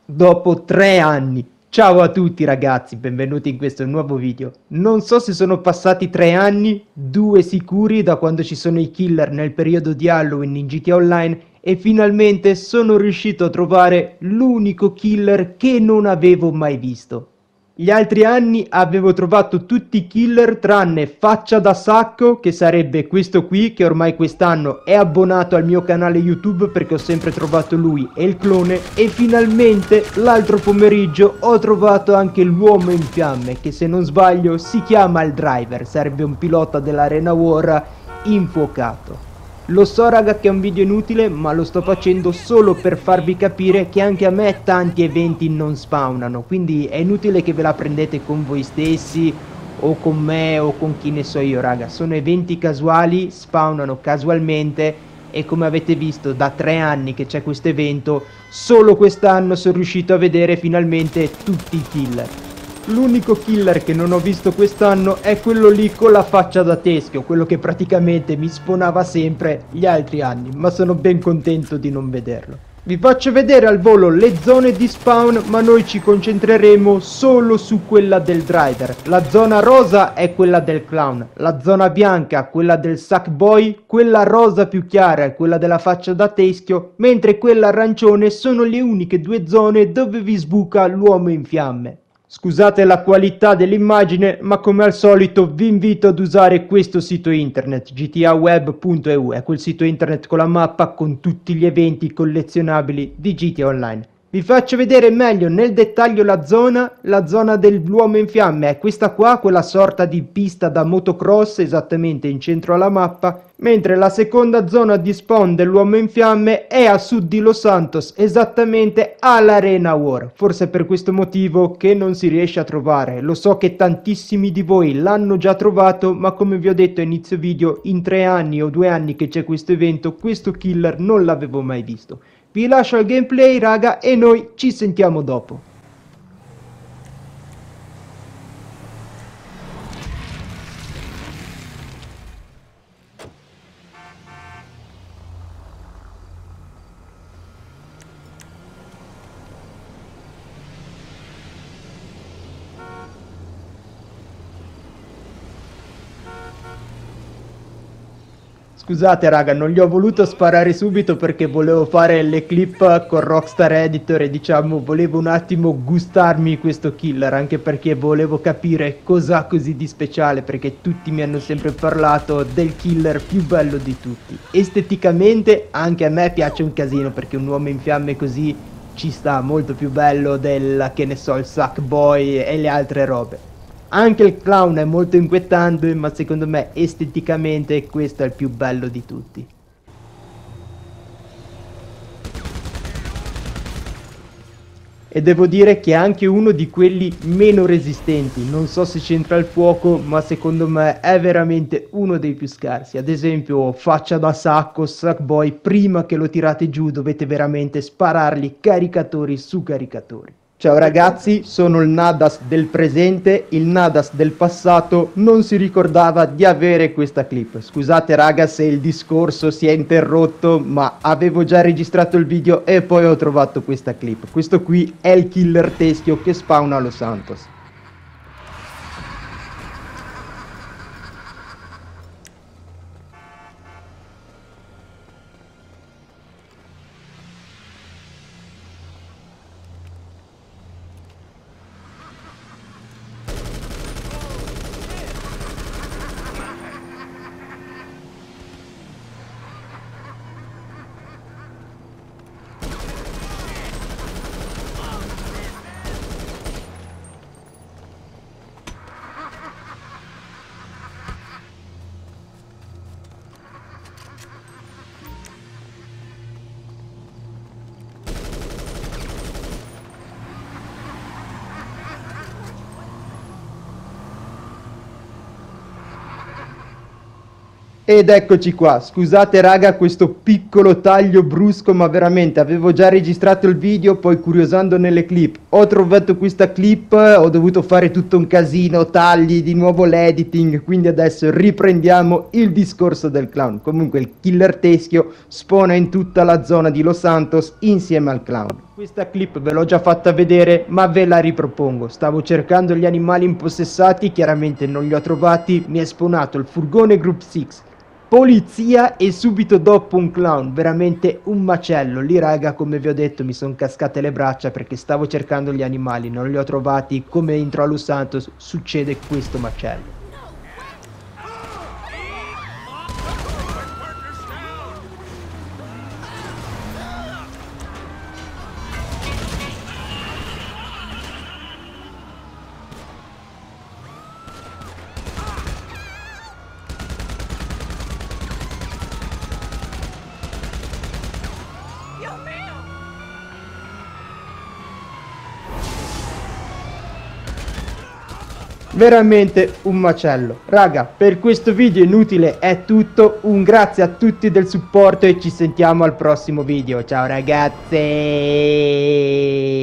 Dopo 3 anni. Ciao a tutti ragazzi, benvenuti in questo nuovo video. Non so se sono passati 3 anni, 2 sicuri da quando ci sono i killer nel periodo di Halloween in GTA Online e finalmente sono riuscito a trovare l'unico killer che non avevo mai visto. Gli altri anni avevo trovato tutti i killer tranne Faccia da Sacco, che sarebbe questo qui, che ormai quest'anno è abbonato al mio canale YouTube perché ho sempre trovato lui e il clone, e finalmente l'altro pomeriggio ho trovato anche l'uomo in fiamme, che se non sbaglio si chiama il Driver, sarebbe un pilota dell'Arena War infuocato. Lo so raga che è un video inutile, ma lo sto facendo solo per farvi capire che anche a me tanti eventi non spawnano, quindi è inutile che ve la prendete con voi stessi o con me o con chi ne so io raga, sono eventi casuali, spawnano casualmente e come avete visto da 3 anni che c'è questo evento, solo quest'anno sono riuscito a vedere finalmente tutti i killer. L'unico killer che non ho visto quest'anno è quello lì con la faccia da teschio, quello che praticamente mi spawnava sempre gli altri anni, ma sono ben contento di non vederlo. Vi faccio vedere al volo le zone di spawn, ma noi ci concentreremo solo su quella del Driver. La zona rosa è quella del Clown, la zona bianca quella del Sackboy, quella rosa più chiara è quella della faccia da teschio, mentre quella arancione sono le uniche 2 zone dove vi sbuca l'uomo in fiamme. Scusate la qualità dell'immagine, ma come al solito vi invito ad usare questo sito internet, gtaweb.eu, è quel sito internet con la mappa con tutti gli eventi collezionabili di GTA Online. Vi faccio vedere meglio nel dettaglio la zona dell'uomo in fiamme è questa qua, quella sorta di pista da motocross esattamente in centro alla mappa, mentre la seconda zona di spawn dell'uomo in fiamme è a sud di Los Santos, esattamente all'Arena War. Forse è per questo motivo che non si riesce a trovare. Lo so che tantissimi di voi l'hanno già trovato, ma come vi ho detto a inizio video, in 3 anni o 2 anni che c'è questo evento, questo killer non l'avevo mai visto. Vi lascio al gameplay raga e noi ci sentiamo dopo. Scusate raga, non gli ho voluto sparare subito perché volevo fare le clip con Rockstar Editor e diciamo volevo un attimo gustarmi questo killer, anche perché volevo capire cos'ha così di speciale, perché tutti mi hanno sempre parlato del killer più bello di tutti. Esteticamente anche a me piace un casino perché un uomo in fiamme così ci sta, molto più bello del, che ne so, il Sackboy e le altre robe. Anche il Clown è molto inquietante, ma secondo me esteticamente questo è il più bello di tutti. E devo dire che è anche uno di quelli meno resistenti, non so se c'entra il fuoco, ma secondo me è veramente uno dei più scarsi. Ad esempio Faccia da Sacco, Sackboy, prima che lo tirate giù dovete veramente sparargli caricatori su caricatori. Ciao ragazzi, sono il Nadas del presente, il Nadas del passato non si ricordava di avere questa clip. Scusate raga se il discorso si è interrotto, ma avevo già registrato il video e poi ho trovato questa clip. Questo qui è il killer teschio che spawna a Los Santos. Ed eccoci qua, scusate raga questo piccolo taglio brusco, ma veramente avevo già registrato il video, poi curiosando nelle clip ho trovato questa clip, ho dovuto fare tutto un casino, tagli, di nuovo l'editing, quindi adesso riprendiamo il discorso del clown. Comunque il killer teschio spawna in tutta la zona di Los Santos insieme al clown. Questa clip ve l'ho già fatta vedere, ma ve la ripropongo. Stavo cercando gli animali impossessati, chiaramente non li ho trovati, mi è spawnato il furgone Group 6, polizia e subito dopo un clown, veramente un macello. Lì raga, come vi ho detto, mi sono cascate le braccia perché stavo cercando gli animali, non li ho trovati, come intro a Los Santos succede questo macello. Veramente un macello. Raga, per questo video inutile è tutto. Un grazie a tutti del supporto e ci sentiamo al prossimo video. Ciao ragazzi.